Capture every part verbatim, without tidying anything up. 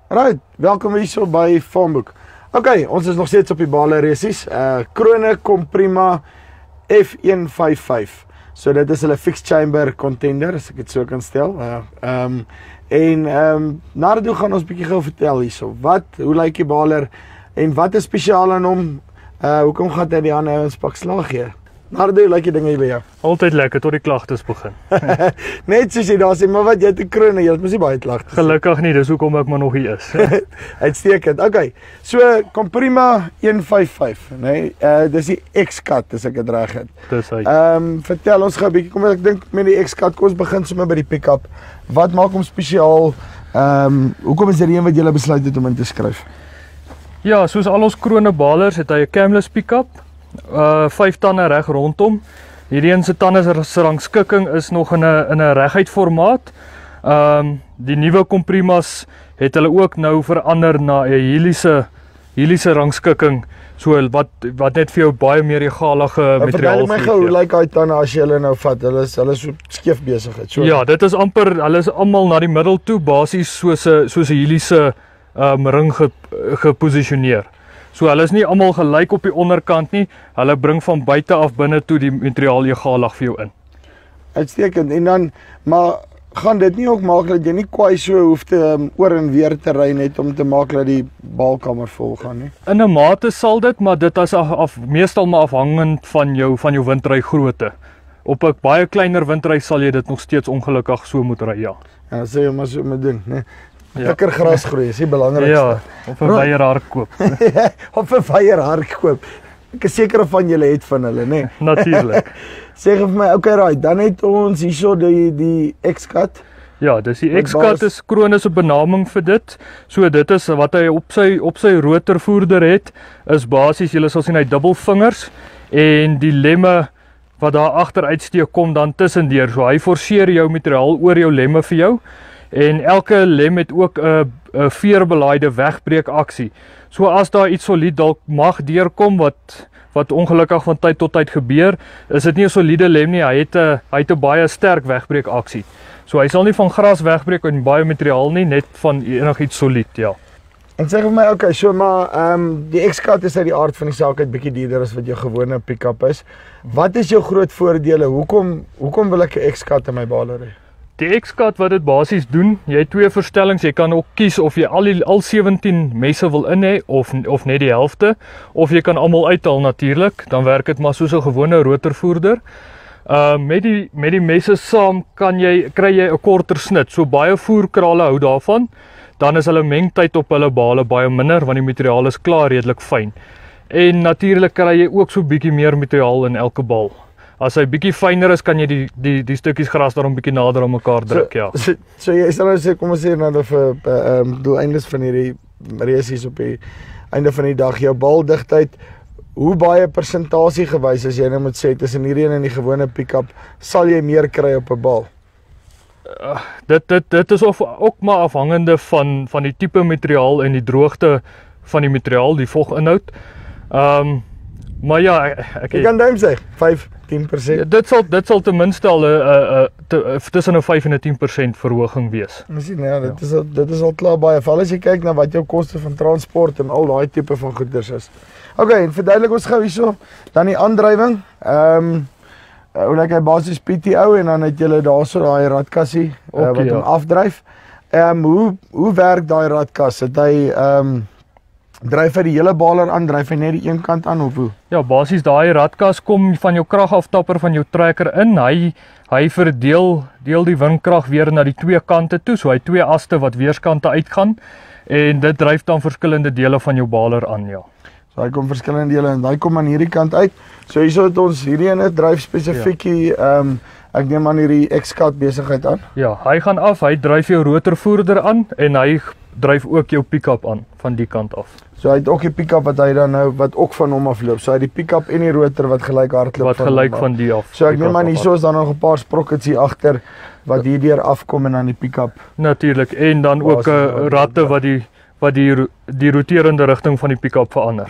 Right, welkom hier so by Farmboek. Ok, ons is nog steeds op die bale resies. Uh, Krone Comprima F one fifty-five. So dit is hulle fixed chamber contender, as ek dit so kan stel. Uh, um, en um, na dit toe gaan ons bietjie gou vertel hierso. Wat, hoe lyk die baler en wat is spesiaal aan hom? Uh, hoekom gaan hy die ander ouens pak slag gee? Maar hoe lyk die dinge hier by jou? Altyd lekker tot die klagtes begin. Net soos jy daar sê, maar wat jy te krone, jy het mos nie baie klagtes. Gelukkig nie, dis hoekom ek maar nog hier is. Uitstekend. Okay. So Comprima one fifty-five, nee, uh dis die X-Cut as ek dit reg het. Dis hy. Ehm um, vertel ons gou 'n bietjie, kom ek dink met die X-Cut, kom ons begin sommer by die pick-up. Wat maak hom spesiaal? Ehm um, hoekom is dit die een wat jy besluit het om in te skryf? Ja, soos al ons krone balers het hy 'n camless pick-up. Uh vyf tande reg rondom. Hierdie een se tande se rangskikking is nog in 'n in 'n reguit formaat. Ehm um, die nuwe Comprimas het hulle ook nou verander na 'n heliese heliese rangskikking, so wat wat net vir jou baie meer egalige materiaal gee. Vertel my gou, hoe lyk daai tande as jy hulle nou vat? Hulle is hulle is so skeef besigheid. So. Ja, dit is amper hulle is almal na die middel toe basies soos 'n soos 'n heliese um, ring ge, geposisioneer. So hulle is nie almal gelyk op die onderkant nie. Hulle bring van buite af binne toe die materiaal egalig vir jou in. Uitstekend. En dan maar gaan dit nie ook maak dat jy nie kwai so hoef te um, oor en weer te ry net om te maak dat die balkamer vol gaan nie. In 'n mate sal dit, maar dit is af, af meestal maar afhangend van jou van jou windry grootte. Op 'n baie kleiner windry sal jy dit nog steeds ongelukkig so moet ry, ja. Ja, sê jy maar so moet doen, né? Lekker gras groei, is die belangrikste. Ja, op 'n weier hark koop. Op 'n weier hark koop. Ek is seker van julle het van hulle, né? Natuurlik. Sê vir my, okay, right, dan het ons hierso die die X-Cut. Ja, dis die X-Cut is krone se benaming vir dit. So dit is wat hy op sy op sy rotorvoerder het, is basies julle sal sien hy dubbelvingers en die lemme wat daar agter uitsteek kom dan tussendeur. So hy forceer jou materiaal oor jou lemme vir jou. En elke lem het ook 'n 'n veerbelaaide wegbreek aksie. So as daar iets solied dalk mag deurkom wat wat ongelukkig van tyd tot tyd gebeur, is dit nie 'n soliede lem nie. Hy het 'n hy het 'n baie sterk wegbreek aksie. So hy sal nie van gras wegbreek en baie materiaal nie, net van enigiets solied, ja. En sê vir my, okay, so maar ehm um, die X-Cut is uit die aard van die saak uit bietjie duurder as wat jou gewone pick-up is. Wat is jou groot voordele? Hoekom hoekom wil ek 'n X-Cut in my baler hê? Die X-Cut wat dit basies doen, jy het twee verstellings, jy kan ook kies of jy al die al seventeen messe wil in hê of of net die helfte, of jy kan almal uithaal natuurlik, dan werk dit maar soos 'n gewone rotorvoerder. Uh met die met die messe saam kan jy kry jy 'n korter snit. So baie voerkrale hou daarvan. Dan is hulle mengtyd op hulle bale baie minder want die materiaal is klaar redelik fyn. En natuurlik kry jy ook so bietjie meer materiaal in elke bal. As hy bietjie fyner is, kan jy die die die stukkies gras daarom bietjie nader aan mekaar druk, so, ja. So, so jy sal nou sê, kom ons sê nou vir ehm um, doeleindes van hierdie resies op die einde van die dag, jou baldigtheid, hoe baie persentasie gewys as jy nou moet sê tussen hierdie en die gewone pick-up, sal jy meer kry op 'n bal? Uh, dit dit dit is of ook maar afhangende van van die tipe materiaal en die droogte van die materiaal, die voginhoud. Ehm um, maar ja, ek, ek jy kan duim sê vyf, tien persent. Ja, dit sal dit sal ten minste al 'n 'n tussen 'n vyf en 'n tien persent verhoging wees. Miskien ja, dit is al, dit is al klaar baie. Veral as jy kyk na wat jou koste van transport en al daai tipe van goederes is. Okay, en verduidelik ons gou hierso dan die aandrywing. Ehm um, hoe lyk hy basies P T O en dan het jy daarso daai radkassie uh, okay, wat hom ja. afdryf. Ehm um, hoe hoe werk daai radkas? Het hy ehm um, dryf hy die hele baler aan, dryf hy net die een kant aan of hoe? Ja, basies daai radkas kom van jou kragaftapper van jou trekker in. Hy hy verdeel deel die windkrag weer na die twee kante toe. So hy twee aste wat weerskante uitgaan en dit dryf dan verskillende dele van jou baler aan, ja. So hy kom verskillende dele en hy kom aan hierdie kant uit. So hierso het ons hierdie ene dryf spesifiek hier ehm um, ek neem aan hierdie X-Cut besigheid aan. Ja, hy gaan af, hy dryf jou rotorvoerder aan en hy dryf ook jou pick-up aan van die kant af. So hy het ook die pick-up wat hy dan nou wat ook van hom afloop. So hy het die pick-up en die rotor wat gelyk hardloop wat van gelyk hom van die af. So ek neem aan hierso is dan nog 'n paar sprockets hier agter wat hierdeur afkom en dan die pick-up. Natuurlik en dan ook 'n uh, ratte wat die wat die die roterende rigting van die pick-up verander.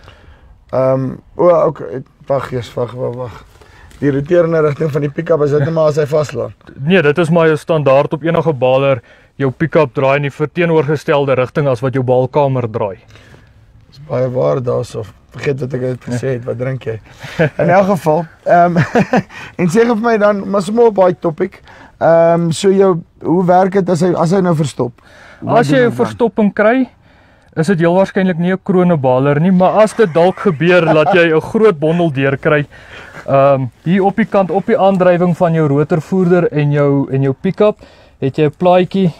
Ehm um, o, oh, okay, wag eers, wag, wag, wag. Die roterende rigting van die pick-up is dit net maar as hy vaslaan. Nee, dit is maar 'n standaard op enige baler jou pick-up draai in die verteenoorgestelde rigting as wat jou balkamer draai. Dis baie waar daarso. Vergeet wat ek het gesê het, wat drink jy? In elk geval, ehm um, en sê vir my dan, maar sommer op daai topic, ehm um, so jou hoe werk dit as hy as hy nou verstop? Wat As jy 'n verstopping kry, is dit heel waarskynlik nie 'n kronebaler nie, maar as dit dalk gebeur dat jy 'n groot bondel deurkry, ehm um, hier op die kant op die aandrywing van jou rotorvoerder en jou en jou pick-up, het jy 'n plaatjie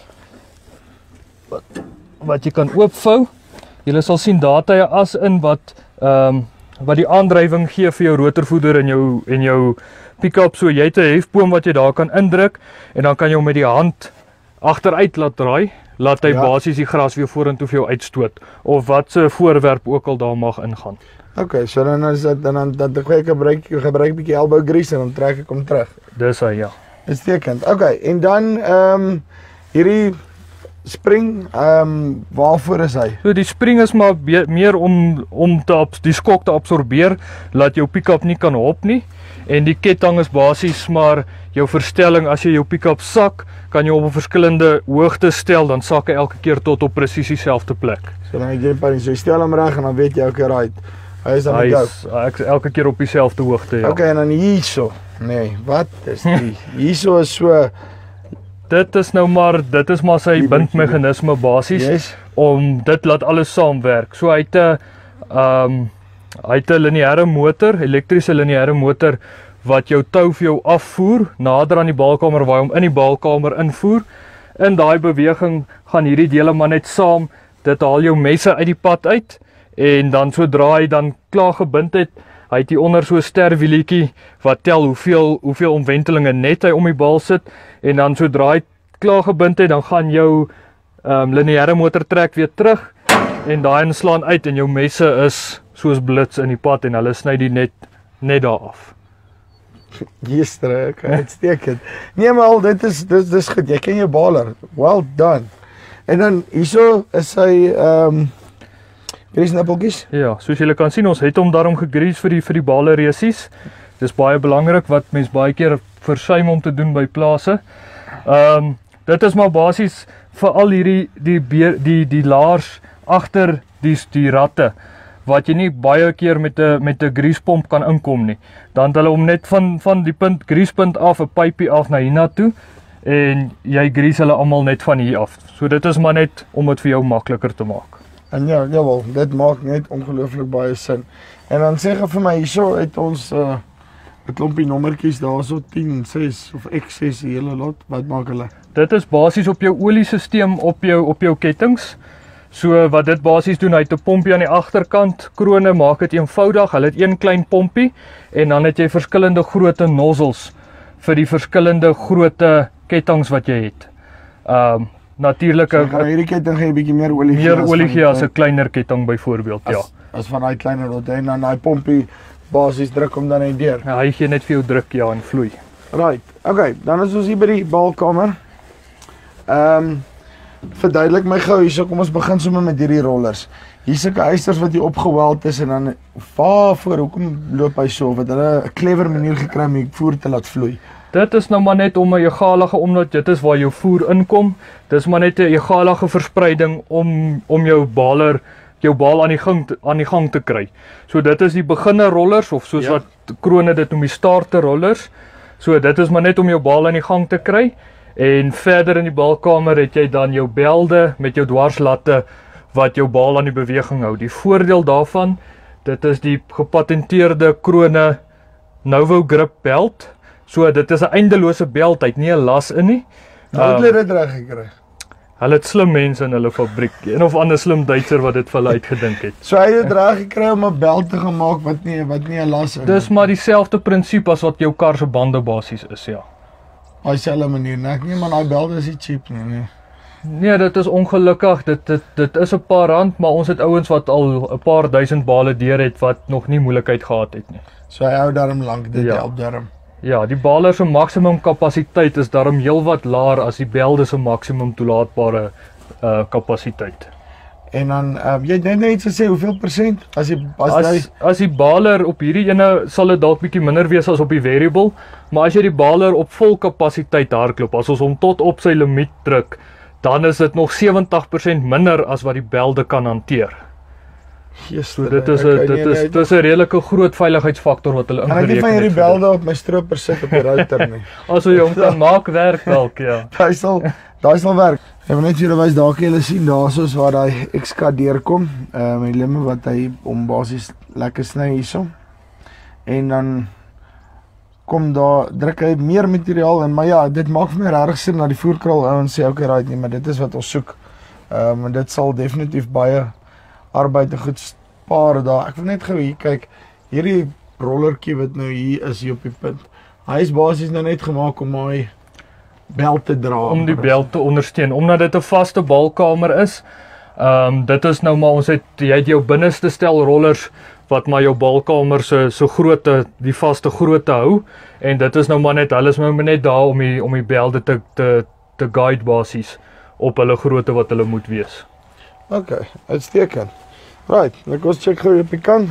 wat wat jy kan oopvou. Jy sal sien daar het hy 'n as in wat ehm um, wat die aandrywing gee vir jou rotorvoerder en jou en jou pick-up. So jy het 'n hefboom wat jy daar kan indruk en dan kan jy hom met die hand agteruit laat draai, laat hy Ja. basies die gras weer vorentoe vir jou uitstoot of wat se voorwerp ook al daar mag ingaan. Okay, so dan is dit dan dan dan ek gebruik gebruik 'n bietjie elbow grease en dan trek ek hom terug. Dis hy, ja. Uitstekend. Okay, en dan ehm um, hierdie spring, ehm um, waarvoor is hy? So die spring is maar be- meer om om te abs- die skok te absorbeer, laat jou pick-up nie kan hop nie. En die ketting is basies maar jou verstelling. As jy jou pick-up sak, kan jy op 'n verskillende hoogte stel, dan sak hy elke keer tot op presies dieselfde plek. So dan het jy net so jy stel hom reg en dan weet jy okay, right. Hy is dan Hy met jou. is ek, elke keer op dieselfde hoogte, ja. Okay, en dan hierso. Nee, wat is die? Hierso is so Dit is nou maar, dit is maar sy Die bindmeganisme basies, yes. om dit laat alles saamwerk. So hy het 'n um, hy het 'n lineêre motor, elektriese lineêre motor wat jou tou vir jou afvoer nader aan die balkamer waar hy hom in die balkamer invoer. In daai beweging gaan hierdie dele maar net saam, dit haal jou messe uit die pad uit en dan sodra hy dan klaar gebind het, hy het hier onder so 'n sterwielietjie wat tel hoeveel hoeveel omwentelinge net hy om die bal sit en dan sodra hy klaar gebind het, dan gaan jou um, lineêre motor trek weer terug en daai inslaan uit en jou messe is soos blits in die pad en hulle sny die net net daar af. Gister, okay, uitstekend. Nee, maar al dit is dis dis goed. Jy ken jou baler. Well done. En dan hierso is hy ehm um, grease nippeltjies. Ja, soos julle kan sien, ons het hom daarom gegrease vir die vir die bale resies. Dis baie belangrik wat mens baie keer versuim om te doen by plase. Ehm um, dit is maar basies vir al hierdie die die die, die laars agter die die ratte wat jy nie baie keer met 'n met 'n greasepomp kan inkom nie. Dan het hulle hom net van van die punt greasepunt af 'n pypie af na hiernatoe en jy grease hulle almal net van hier af. So dit is maar net om dit vir jou makliker te maak. En ja, jawel, dit maak net ongelooflik baie sin. En dan sê gou vir my hierso het ons 'n uh, 'n klompie nommertjies daarso tien, ses of ek ses die hele lot. Wat maak hulle? Dit is basies op jou oliesisteem op jou op jou kettinge. So wat dit basies doen, hy het 'n pompie aan die agterkant, krone maak dit eenvoudig. Hulle het een klein pompie en dan het jy verskillende grootte nozzels vir die verskillende grootte kettinge wat jy het. Um natuurlik So, gaan hierdie ketting gee 'n bietjie meer olie gee. meer olie gee as 'n kleiner ketting byvoorbeeld, ja. As, as van daai kleiner wat en dan daai pompie basies druk hom dan net deur. Ja, hy gee net vir jou druk, ja, en vloei. Right. Okay, dan is ons hier by die balkamer. Ehm um, verduidelik my gou hierso, kom ons begin sommer met hierdie rollers. Hier's sulke eisters wat hier opgeweld is en dan waarvoor, hoekom loop hy so? Wat hulle 'n clever manier gekry om die voer te laat vloei. Dit is nou maar net om 'n egalige, omdat dit is waar jou voer inkom. Dis maar net 'n egalige verspreiding om om jou baler jou bal aan die gang te, aan die gang te kry. So dit is die beginner rollers of soos Ja. wat krone dit noem die starter rollers. So dit is maar net om jou bal aan die gang te kry. En verder in die balkamer het jy dan jou belde met jou dwarslatte wat jou bal aan die beweging hou. Die voordeel daarvan, dit is die gepatenteerde krone Novo Grip belt. So dit is 'n eindelose belt, hy het nie 'n las in nie. Nou het hulle dit reg gekry. Hulle het slim mense in hulle fabriek, een of ander slim Duitser wat dit vir hulle uitgedink het. So hy het dit reg gekry om 'n belt te gemaak wat nie wat nie 'n las in. Dis maar dieselfde prinsip as wat jou kar se bande basies is, ja. Op dieselfde manier. Nee, ek nie man, daai belt is nie cheap nie, nee. Nee, dit is ongelukkig, dit dit dit is 'n paar rand, maar ons het ouens wat al 'n paar duisend bale deur het wat nog nie moeilikheid gehad het nie. So hy hou daarom lank, dit Ja. help daarom. Ja, die baler se maksimum kapasiteit is daarom heelwat laer as die belde se maksimum toelaatbare uh kapasiteit. En dan uh, jy het net net gesê hoeveel persent as jy as, as hy As as die baler op hierdie ene sal dit dalk bietjie minder wees as op die variable, maar as jy die baler op vol kapasiteit hardloop, as ons hom tot op sy limiet druk, dan is dit nog sewentig persent minder as wat die belde kan hanteer. Yes, so dit is 'n dit is dit is 'n redelike groot veiligheidsfaktor wat hulle ingereken het. En ek het van hierdie belde op my stroper sit op die router nie. As jy hom kan maak werk dalk, ja. Daai sal daai sal werk. Ek wil net vir julle wys, daar kan julle sien daarsoos waar daai X K deurkom. Uh my lemme wat hy om basies lekker sny hierso. En dan kom daar druk hy meer materiaal in, maar ja, dit maak vir my regtig sin dat die voerkraal ouens sê okay, right nie, maar dit is wat ons soek. Ehm um, dit sal definitief baie arbeid en goed spaar daar. Ek wil net gou hier kyk. Hierdie rollertjie wat nou hier is hier op die punt. Hy is basies nou net gemaak om my bel te dra. Om die bel te ondersteun, omdat dit 'n vaste balkamer is. Ehm um, dit is nou maar ons het jy het jou binneste stel rollers wat maar jou balkamer se so grootte, die vaste grootte hou, en dit is nou maar net hulle is nou net daar om die om die belde te te te guide basies op hulle grootte wat hulle moet wees. Okay, uitstekend. Right, ek ons check gou op die kant.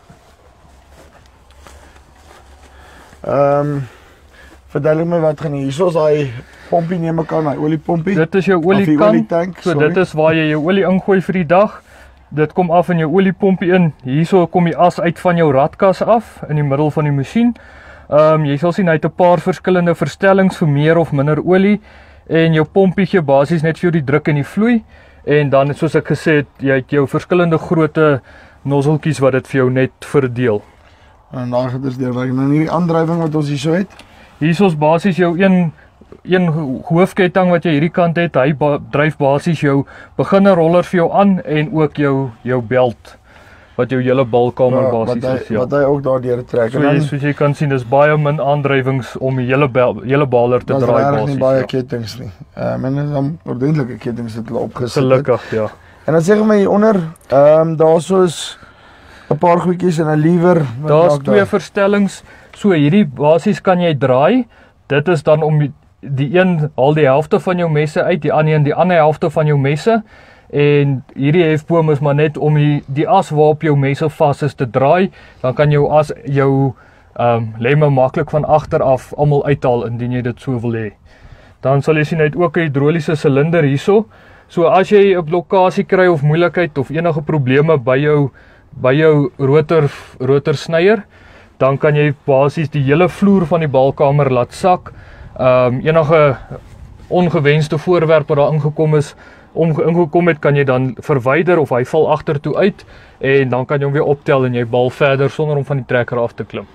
Ehm um, verduidelik my wat gaan hier. Hierso is daai pompie neem ek aan, daai oliepompie. Dit is jou olietank. So sorry. Dit is waar jy jou olie ingooi vir die dag. Dit kom af in jou oliepompie in. Hierso kom die as uit van jou radkas af in die middel van die masjien. Ehm um, jy sal sien hy het 'n paar verskillende verstellings vir meer of minder olie, en jou pompie gee basies net vir jou die druk en die vloei, en dan soos ek gesê het, jy het jou verskillende grootte nozzeltjies wat dit vir jou net verdeel. En daar het ons deurwerk. En dan hierdie aandrywing wat ons hierso het. Hierso is basies jou een een hoofketting wat jy hierdie kant het. Hy ba dryf basies jou beginner roller vir jou aan, en ook jou jou belt wat jou hele balkamer ja, basies wat hy, is. Ja. Wat hy ook daardeur trek. So, jy, soos jy kan sien, dis baie min aandrywings om die hele bel, hele baler te draai basies. Daar's nie baie ja. Kettings nie. Ehm um, en dan ordentlike kettings het hulle opgesit. Gelukkig, ja. En dan sê ek my hieronder, ehm um, daarso is 'n paar goedjies en 'n lewer. Daar's twee daar? verstellings. So hierdie basies kan jy draai. Dit is dan om die een haal die helfte van jou messe uit, die ander een die ander helfte van jou messe. En hierdie hefboom is maar net om die, die as waarop jou messe vas is te draai. Dan kan jou as jou um, lemme maklik van agter af almal uithaal indien jy dit so wil hê. Dan sal jy sien hy het ook 'n hidroliese silinder hierso. So as jy 'n blokkade kry of moeilikheid of enige probleme by jou by jou rotor rotorsnyer, dan kan jy basies die hele vloer van die balkamer laat sak. Ehm um, enige ongewenste voorwerp wat daar ingekom is, om ingekom het, kan jy dan verwyder of hy val agtertoe uit, en dan kan jy hom weer optel en jy bal verder sonder om van die trekker af te klim.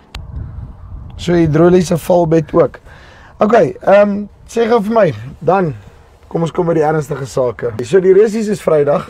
So hidroliese valbed ook. Okay, ehm um, sê gou vir my, dan kom ons kom by die ernstige sake. So die resies is Vrydag.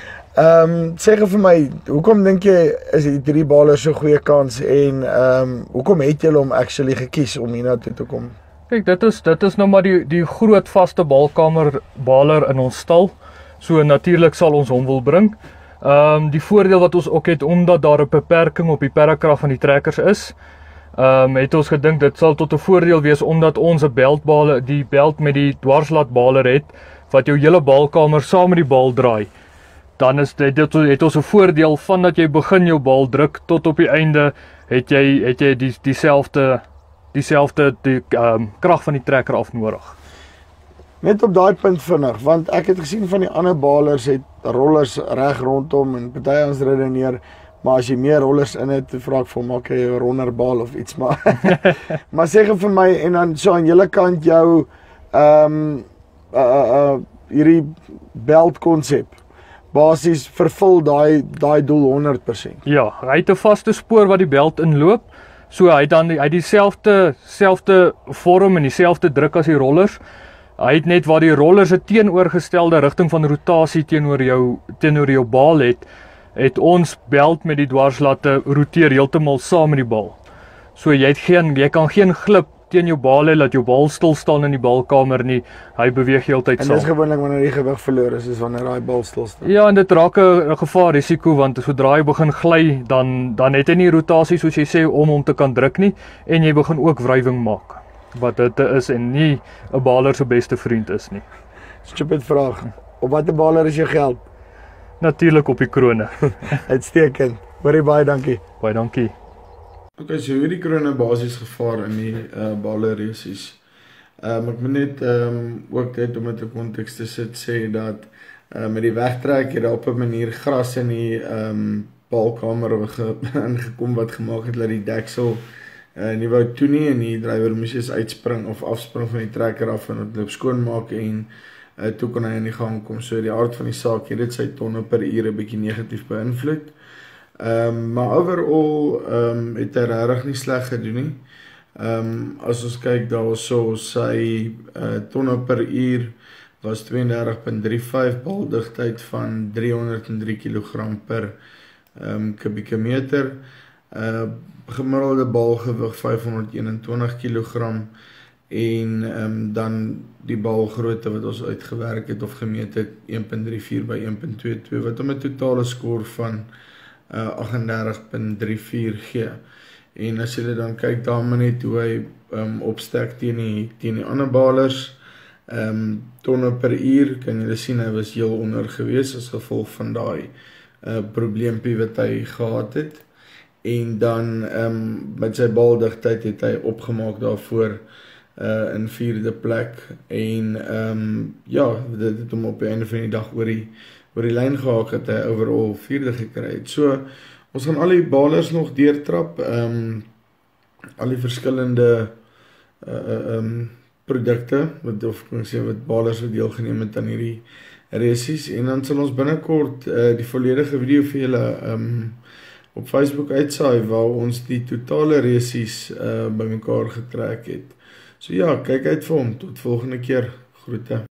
Ehm um, sê gou vir my, hoekom dink jy is die drie balers so goeie kans, en ehm um, hoekom het julle hom actually gekies om hiernatoe te kom? Kyk, dit is dit is nou maar die die groot vaste balkamer baler in ons stal. So natuurlik sal ons hom wil bring. Ehm um, die voordeel wat ons ook het, omdat daar 'n beperking op die perrekrag van die trekkers is, ehm um, het ons gedink dit sal tot 'n voordeel wees, omdat ons 'n beltbale, die belt met die dwarslatbaler het wat jou hele balkamer saam met die bal draai. Dan is dit dit het ons 'n voordeel van dat jy begin jou bal druk tot op die einde het jy het jy die dieselfde dieselfde die um, krag van die trekker af nodig. Net op daai punt vinnig, want ek het gesien van die ander balers het rollers reg rondom en party ons redeneer, maar as jy meer rollers in het, vra ek vir maak jy 'n ronder bal of iets, maar maar sê gou vir my, en dan so aan julle kant jou ehm um, uh, uh, uh, hierdie belt konsep basies vervul daai daai doel honderd persent. Ja, hy het 'n vaste spoor wat die belt inloop. So hy het dan hy het dieselfde selfde vorm en dieselfde druk as die rollers. Hy het net waar die rollers 'n teenoorgestelde rigting van rotasie teenoor jou teenoor jou bal het, het ons belt met die dwarslatte roteer heeltemal saam met die bal. So jy het geen jy kan geen glip teen jou bal hê, laat jou bal stil staan in die balkamer nie. Hy beweeg heeltyd saam. En dis gewoonlik wanneer die gewig verloor is, is wanneer daai bal stil staan. Ja, en dit raak 'n gevaar risiko, want sodra hy begin gly, dan dan het hy nie rotasie soos jy sê om hom te kan druk nie, en jy begin ook wrywing maak. Wat dit is en nie 'n baler se beste vriend is nie. Stupid vraag. Op watter baler is jou geld? Natuurlik op die krone. Uitstekend. Hoorie baie dankie. Baie dankie. Okay, so hierdie krone basies gevaar in die uh, baler resies. Um, ek moet net um, ook dit om dit in konteks te sit sê dat uh, met die wegtrek het daar op 'n manier gras in die um, balkamer ingekom wat gemaak het dat die deksel uh, nie wou toe nie en die drywer moes eers uitspring of afspring van die trekker af en dit loop skoonmaak en uh, toe kon hy in die gang kom. So die aard van die saak het dit sy tonne per uur 'n bietjie negatief beïnvloed. Um, maar overall um, het hy regtig nie sleg gedoen nie. Um, as ons kyk daarso, sy uh, tonne per uur was twee en dertig komma drie vyf, baldigtheid van driehonderd en drie kilogram per um, kubieke meter, uh, gemiddelde balgewig vyfhonderd eenentwintig kilogram en um, dan die balgrootte wat ons uitgewerk het of gemeet het een komma drie vier by een komma twee twee wat om 'n totale skoor van uh, agt en dertig komma drie vier gee. En as jy dan kyk daarmee net hoe hy um, opstek teen die, teen die ander balers, um, tonne per uur, kan jy sien hy was heel onder gewees as gevolg van daai uh, probleempie wat hy gehad het. En dan um, met sy baldigtheid het hy opgemaak daarvoor uh, in vierde plek. En um, ja, dit het hom op die einde van die dag oor die, oor die lyn gehaak het hy overall vierde gekry het. So, ons gaan al die balers nog deurtrap, um, al die verskillende uh, um, produkte, wat, of kan ek sê, wat balers wat deelgeneem het aan hierdie resies, en dan sal ons binnekort uh, die volledige video vir julle um, op Facebook uitsaai, waar ons die totale resies uh, by mekaar getrek het. So ja, kyk uit vir hom, tot volgende keer, groete.